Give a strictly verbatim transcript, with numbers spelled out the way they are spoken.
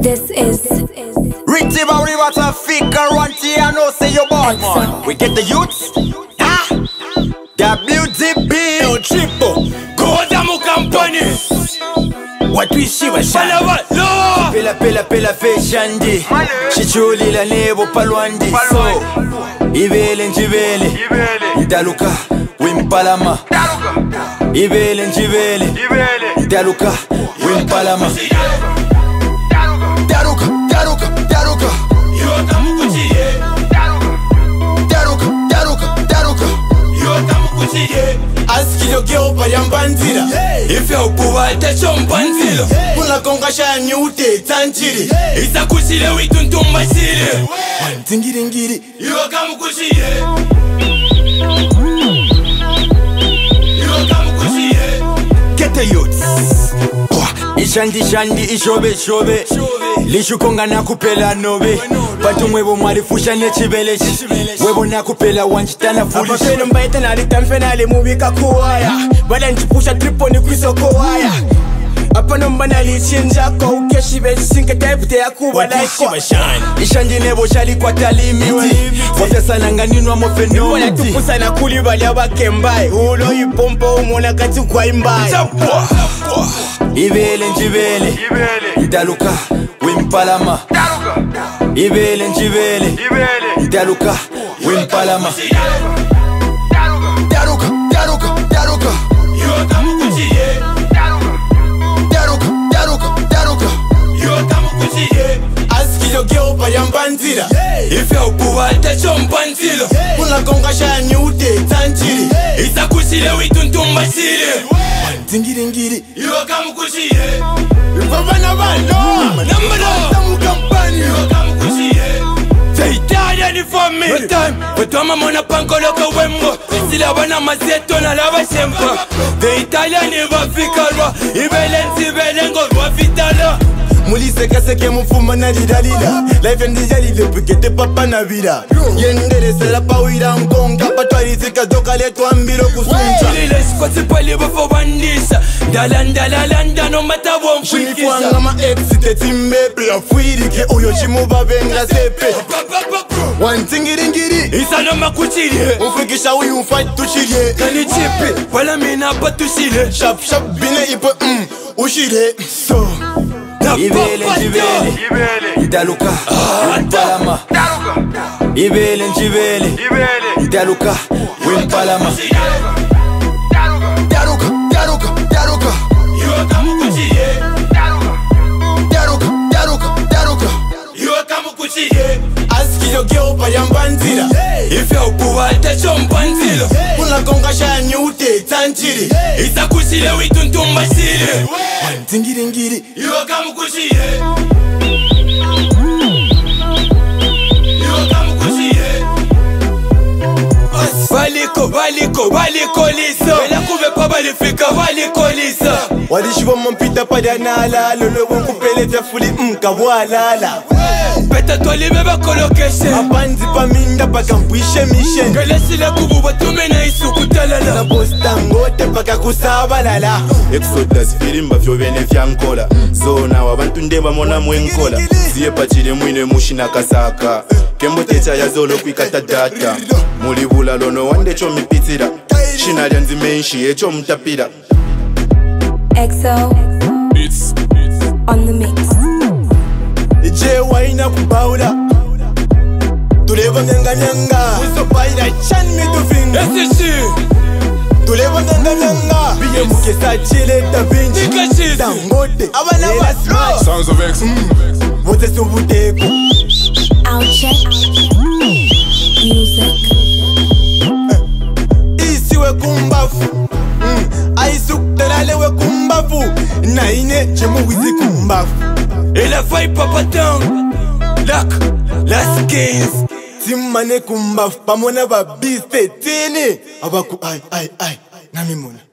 This is Richie Barry, what a figure, one T, I know, say you bad man. We get the youths, ah, W D B, El Triple, Goda mu company. What we see was Shalava, no. Pela pela pela feshandi, Chichuli la nebo palwandi. So, Ibele njibele, Daluka, Wimpalama. Ibele njibele, Daluka, Wimpalama. Daruka, Daruka, Daruka. Yota mukuchiye. Daruka, Daruka, Daruka. Yota mukuchiye. Askilo geo payambanzira. Ife ukuwa techo mbanzilo. Kuna kongasha nyute tanjiri. Isa kuchile wituntumba shile. Tingiri ngiri. Yota mukuchiye. Yota mukuchiye. Get the youths. Ishandi shandi ishobe shobe. Lishukonga nakupela nobe. Patu mwebo mwalifusha nechibelechi. Webo nakupela wanjitana foolish. Apapeno mbaita na litamfenale mubika kuwaya. Bada njipusha tripo ni kwiso kuwaya. Apano mbana lichinja kwa ukeshi beji sinke tepute ya kuwa laiko. Ishandi nebo shali kwa talimiti. Wafesa nanganinwa mofeno miti. Wala tupusa na kulibali ya bakembai. Ulo yipompo umona kati kwa imbai. Ibele njibele, Daluka, Wimpalama. Ibele njibele, Daluka, Wimpalama. Daruka, Daruka, Daruka. Yota mukuchiye. Daruka, Daruka, Daruka. Yota mukuchiye. Askilo geo payambanzira. Ife ukuwa techo mbanzilo. Kuna kongasha nyute tanjiri. Isa kuchile wituntumba shile. Tingiri ngiri. Yota mukuchiye. Babana balo. Number Tamu kampani. Yota mukuchiye. The Italian family. Time. Petoma mona pankoloka wembo. Sila bana mazeto na lava shempa. The Italian eva fikarwa. Ibele nzibele ngorwa vitala. Mulise kaseke mufuma na lidalila. Life and dijalile pukete papa na vida. Yendere sela pawira mkonga. Patwari zika doka letu ambiro kusunja. Chilile skwati pali bafo bandisa. Dalanda lalanda no mata won Shinifu angama exite timbe. Pia fuiri ke uyo chimuba benga sepe. Wantingiri ngiri. Isa no makuchile. Ufikisha uyu mfight tushire. Kani chipi. Wala mina patushile. Shap shap bine ipo mm ushire. So Ibele njibele, Daluka, Wimpalama. Ibele njibele, Daluka, Wimpalama. Daruka, Daruka, Daruka. Yota mukuchiye. Daruka, Daruka, Daruka. Yota mukuchiye. Askilo geo payambanzira. Ife ukuwa techo mbanzilo. Kuna kongasha nyute tanjiri. Isa kuchile wituntumba shile. Tingiri ngiri. Yota mukuchiye. Yota mukuchiye. Valiko, valiko, valiko liso. Bela kube pa balifika, valiko liso. Wadishiwa mampita padanala. Lolo wankupeleta fuli mka walala. Peta tolime bakolokeshe. Apanzi paminda paka mpwishe mission. Kelesile kubu batume na isu kutalala. Na bostangote paka kusabalala. Exodus firimba vyo bene vyankola. Zona wabantu ndeba mona mwenkola. Ziye pachile mwine mushina kasaka. Kembo techa ya zolo kwikata data. Mulibula lono wande cho mipitira. Shina lianzi menshi echo mtapira. Exo It's on the mix. Ije waina kubaula. Tuleva nyanga nyanga. Uso paira chan me do finger. Esishi. Tuleva nyanga nyanga. Biye mukesa chile da vinci. Nikashi. Dangote. Abana wa Sounds of X. Vote subuteko. I'll check music. Isiwe kumbafu. Aisuk telale we kumbafu. Na ine chemu wizi kumbafu. Ela fai papatang. Lak. Last games. Timane kumbafu. Pamona ba biste tini. Abaku ay ay ay. Namimona.